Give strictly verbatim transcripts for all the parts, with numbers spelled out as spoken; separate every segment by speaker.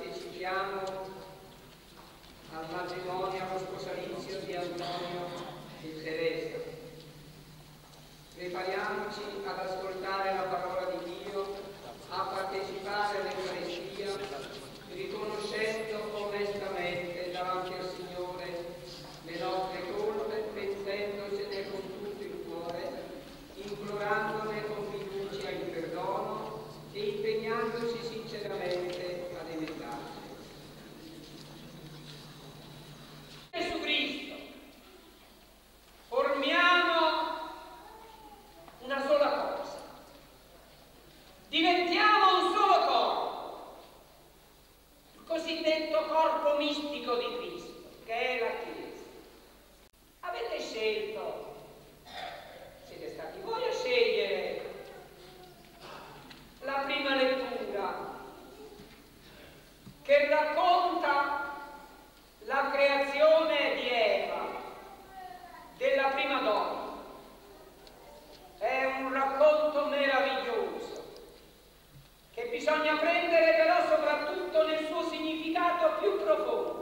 Speaker 1: partecipiamo al matrimonio, allo sposalizio di Antonio e Teresa. Prepariamoci ad ascoltare la parola di Dio, a partecipare all'Eucaristia, riconoscendo onestamente davanti al Signore le nostre colpe, pentendocene con tutto il cuore, implorandone con fiducia il perdono e impegnandoci sinceramente ad emendarci. Gesù Cristo, formiamo una sola cosa, diventiamo un solo corpo, il cosiddetto corpo mistico di Cristo, che è la Chiesa. Avete scelto, siete stati voi a scegliere la prima lettura che racconta la creazione di Eva, della prima donna. È un racconto meraviglioso che bisogna prendere però soprattutto nel suo significato più profondo.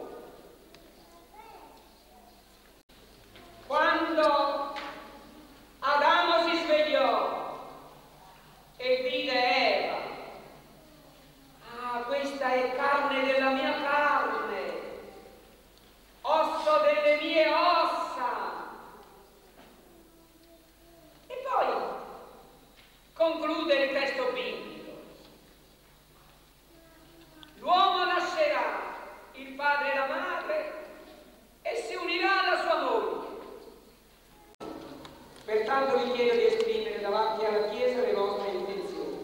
Speaker 1: Quando Adamo si svegliò e vide Eva, ah, questa è carne della mia carne, osso delle mie ossa. E poi conclude il testo biblico. L'uomo lascerà il padre e la madre e si unirà alla sua moglie. Pertanto vi chiedo di esprimere davanti alla Chiesa le vostre intenzioni.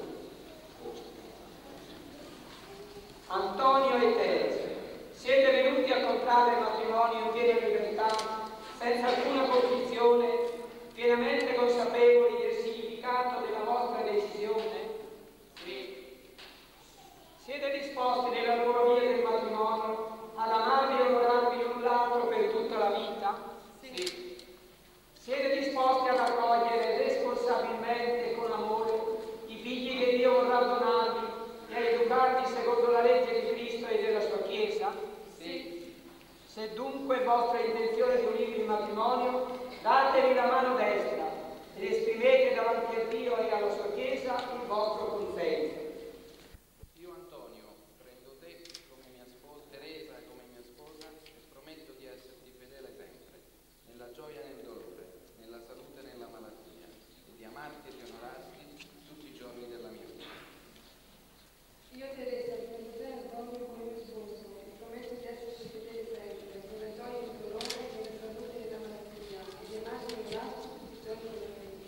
Speaker 1: Antonio e Teresa, siete venuti a contrarre il matrimonio in piena libertà, senza alcuna confusione, pienamente consapevoli del significato della vostra decisione? Sì. Siete disposti nella loro via del matrimonio ad amarvi e onorarvi l'un l'altro per tutta la vita? Sì. Siete disposti ad accogliere responsabilmente e con amore i figli che Dio vorrà donarvi e a educarvi secondo la legge di Cristo e della sua Chiesa? Sì. Se dunque è vostra intenzione di unirvi in matrimonio, datevi la mano destra ed esprimete davanti a Dio e alla sua Chiesa il vostro consenso.
Speaker 2: Io, Antonio, prendo te come mia sposa, Teresa come mia sposa, e prometto di esserti fedele sempre, nella gioia e nel dolore, nella salute e nella malattia, e di amarti e di onorarti tutti i giorni della mia vita.
Speaker 3: Io, Teresa, prendo te, Antonio, come mio sposo, e prometto di esserti fedele sempre, nella gioia e nel dolore, nella salute e nella malattia, e di amarti e onorarti tutti i giorni della mia vita.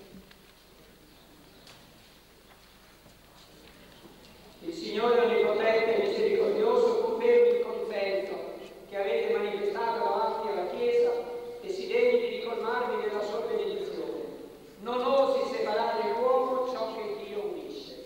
Speaker 1: Il Signore Onnipotente e Misericordioso confermi il consenso che avete manifestato davanti alla Chiesa e si degni di ricolmarvi della sua benedizione. Non osi separare l'uomo ciò che Dio unisce.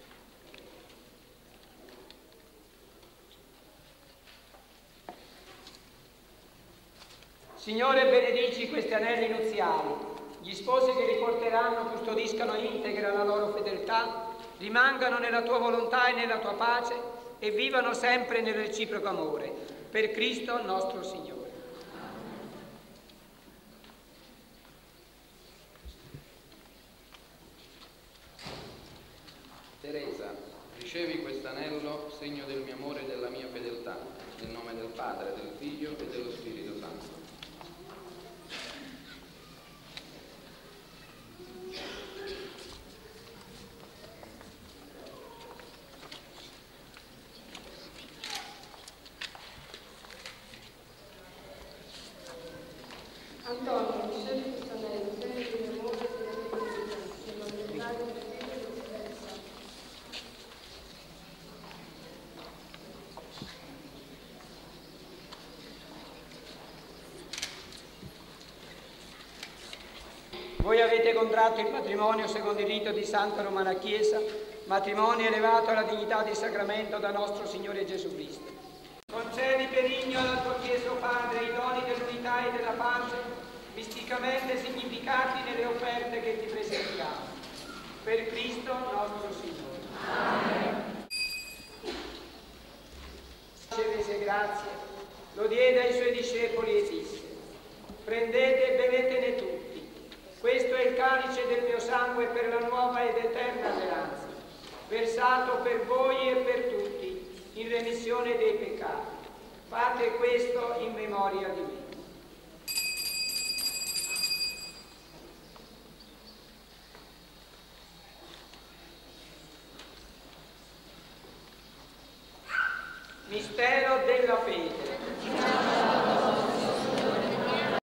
Speaker 1: Signore, benedici questi anelli nuziali. Gli sposi che li porteranno custodiscano integra la loro fedeltà, rimangano nella tua volontà e nella tua pace e vivano sempre nel reciproco amore. Per Cristo nostro Signore.
Speaker 2: Teresa, ricevi quest'anello, segno del mio amore e della mia fedeltà, nel nome del Padre, del Figlio e dello Spirito Santo.
Speaker 3: Antonio, ricevi questo anello, segno del mio amore e della mia fedeltà, nel nome del Padre, del Figlio e dello Spirito Santo.
Speaker 1: Voi avete contratto il matrimonio secondo il rito di Santa Romana Chiesa, matrimonio elevato alla dignità di sacramento da nostro Signore Gesù Cristo. Concedi benigno alla tua Chiesa, o Padre, i doni dell'unità e della pace, misticamente significati nelle offerte che ti presentiamo. Per Cristo nostro Signore. Amen. rese grazie, lo diede ai suoi discepoli e disse: prendete e bevetene tutti, questo è il calice del mio sangue per la nuova ed eterna alleanza, versato per voi e per tutti in remissione dei peccati. Fate questo in memoria di me. Mistero